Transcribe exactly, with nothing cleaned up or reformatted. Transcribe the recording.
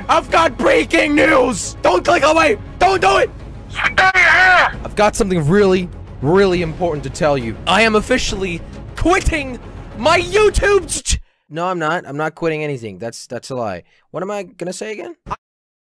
I've got breaking news! Don't click away! Don't do it! Stay here! I've got something really, really important to tell you. I am officially quitting my YouTube ch- No, I'm not. I'm not quitting anything. That's, that's a lie. What am I gonna say again?